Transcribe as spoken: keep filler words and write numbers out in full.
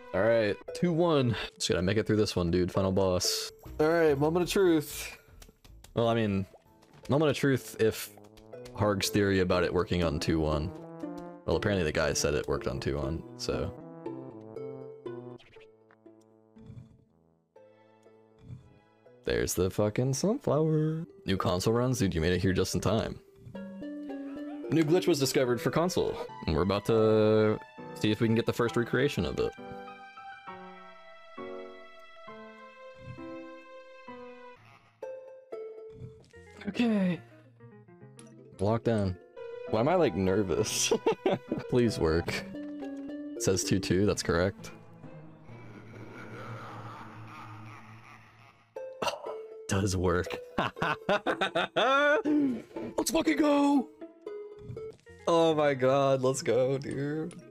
Alright, two one. Just gotta make it through this one, dude. Final boss. Alright, moment of truth. Well, I mean, moment of truth if Harg's theory about it working on two one. Well, apparently the guy said it worked on two one, so... There's the fucking sunflower. New console runs? Dude, you made it here just in time. New glitch was discovered for console, and we're about to see if we can get the first recreation of it. Okay. Locked down. Why am I like nervous? Please work. It says two two, that's correct. Oh, it does work. Let's fucking go! Oh my god, let's go, dude.